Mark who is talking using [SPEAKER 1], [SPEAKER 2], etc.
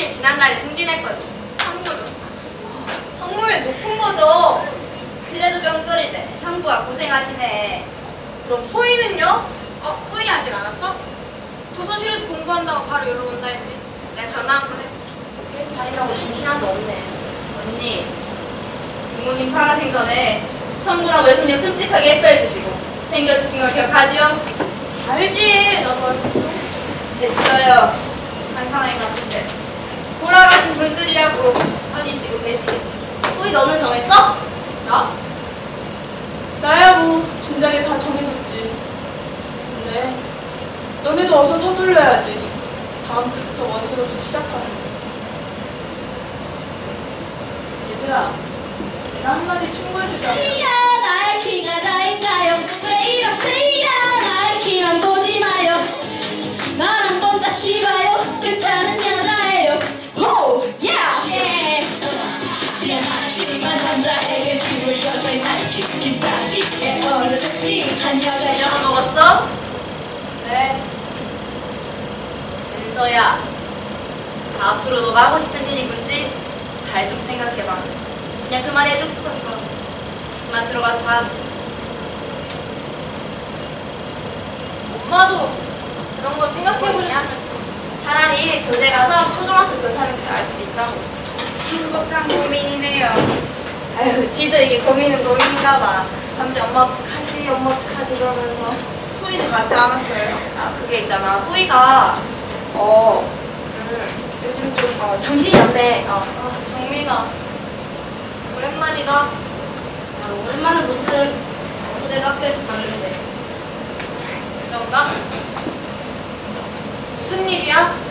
[SPEAKER 1] 사실 지난달에 승진했거든.
[SPEAKER 2] 상무는? 상무면 높은 거죠.
[SPEAKER 3] 그래도 명절인데 형부가 고생하시네.
[SPEAKER 2] 그럼 소희는요?
[SPEAKER 1] 소희 아직 안 왔어? 도서실에서 공부한다고 바로 여기로 온다 했는데 내가 전화 한 번 해볼게.
[SPEAKER 2] 다니라고 정신 하나도 없네.
[SPEAKER 4] 언니, 부모님 살아생전에 형부랑 외숙녀 끔찍하게 예뻐해주시고 챙겨주신 걸 기억하지요?
[SPEAKER 2] 알지. 나도 알고 있어.
[SPEAKER 3] 됐어요. 상상하기 바쁜데 돌아가신 분들이라고 다니시고 계시겠지. 소희 너는 정했어?
[SPEAKER 2] 나? 나야 뭐 진작에 다 정해놓지. 근데 너네도 어서 서둘러야지. 다음 주부터 원서접수 시작하는데. 얘들아, 내가 한마디 충고해주자면
[SPEAKER 5] 나의 키가 다인가요? 왜 이러세요? 나의 키만 보지 마요. 난 한 번 다시 봐요. 괜찮은 여자예요. 호! 예! 그냥 하지만 남자에게 숨을 여자의 나이키 김다리에 어려졌지 한 여자의
[SPEAKER 4] 저녁 먹었어?
[SPEAKER 2] 네.
[SPEAKER 4] 은서야, 앞으로 너가 하고 싶은 일이 뭔지 잘 좀 생각해봐. 그냥 그만 해주고 싶었어. 그만 들어가서 자.
[SPEAKER 2] 엄마도 그런 거 생각해보냐?
[SPEAKER 1] 차라리 교대 가서 초등학교 교사하는 게 나을 수도 있다고.
[SPEAKER 3] 행복한 고민이네요.
[SPEAKER 1] 아유, 지도 이게 고민은 고민인가 봐. 밤새 엄마 어떡하지, 엄마 어떡하지 이러면서.
[SPEAKER 3] 소희는 같이 안 왔어요.
[SPEAKER 1] 그게 있잖아. 소희가 요즘 좀 정신이 없네.
[SPEAKER 2] 정민아, 오랜만이다.
[SPEAKER 1] 오랜만에 무슨 어제 학교에서 봤는데.
[SPEAKER 2] 그런가? 무슨 일이야?